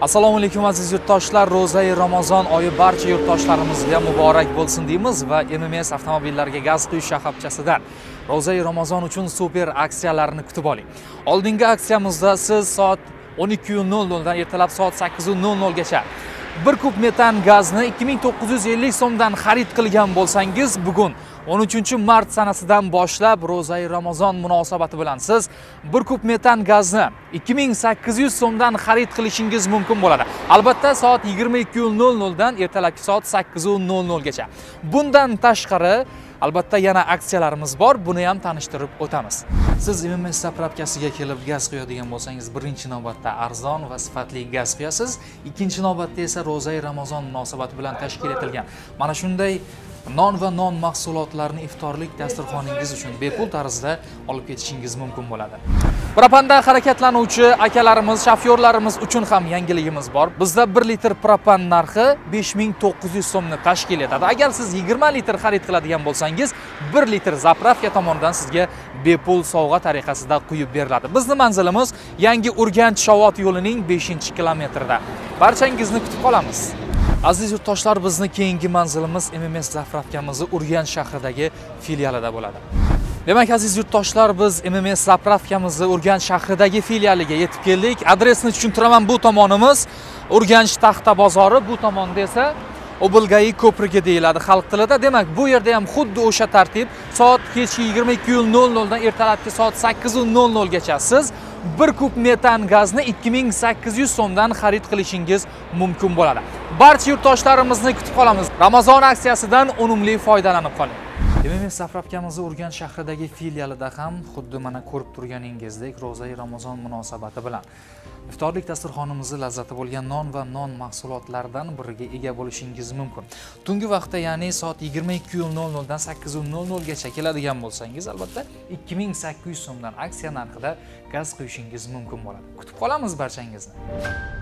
Assalomu alaykum aziz yurtdoshlar. Ro'zai Ramazon oyi barcha yurtdoshlarimizga muborak bo'lsin deymiz va MMS avtomobillarga gaz quyish shoxobchasidan Ro'zai Ramazon uchun super aksiyalarni kutib oling. Oldingi aksiyamizda siz soat 12:00 dan ertalab soat 8:00 gacha 1 kub metan gazni 2950 so'mdan xarid qilgan bo'lsangiz, bugun 13-mart sanasidan boshlab Ro'zai Ramazon munosabati bilan siz 1 kub metan gazni 2800 so'mdan xarid qilishingiz mumkin bo'ladi. Albatta soat 22:00 dan ertalabki soat 8:00 gacha. Bundan tashqari albatta yana aksiyalarimiz bor, buni ham tanishtirib o'tamiz. Siz MMS zapravkasiga kelib gaz quyadigan bo'lsangiz, birinchi navbatda arzon va sifatli gaz quyasiz, ikkinchi navbatda esa Ro'zai Ramazon munosabati bilan tashkil etilgan mana shunday non va non mahsulotlarini iftorlik dasturxoningiz uchun bepul tarzda olib ketishingiz mumkin bo'ladi. Propanda harakatlanuvchi akalarimiz, shofyorlarimiz uchun ham yangiligimiz bor. Bizda 1 litr propan narxi 5900 so'mni tashkil etadi. Agar siz 20 litr xarid qiladigan bo'lsangiz, 1 litr zapravka tomonidan sizga bepul sovg'a tariqasida quyib beriladi. Bizning manzilimiz Yangi Urganch Shovot yo'lining 5-kilometrida. Barchangizni kutib qolamiz. Aziz yurtdoshlar, bizni keyingi manzilimiz MMS zapravkamizni Urganch shahridagi filialida bo'ladi. Demak, aziz yurtdoshlar, biz MMS zapravkamizni Urganch shahridagi filialiga yetib keldik. Adresni tushuntiraman, bu tomonimiz Urganch Taxta bozori, bu tomonda esa Obilgai ko'prigi deyiladi xalq tilida. Demak, bu yerda ham xuddi o'sha tartib, soat kechki 22:00 dan ertalabki soat 8:00 gacha siz 1 kub metan gazni 2800 so'mdan xarid qilishingiz mumkin bo'ladi. Barcha yurtdoshlarimizni kutib qolamiz. Ramazon aksiyasidan unumli foydalanib qoling. MMS zapravkamizni Urganch shahridagi filialida ham xuddi mana ko'rib turganingizdek Ro'zai Ramazon munosabati bilan iftorlik dasturxonimizni lazzati bo'lgan non va non mahsulotlaridan biriga ega bo'lishingiz mumkin. Tungi vaqtda, ya'ni soat 22:00 dan 8:00 gacha keladigan bo'lsangiz, albatta 2800 so'mdan aksiya narxida gaz quyishingiz mumkin bo'ladi. Kutib qolamiz barchangizni.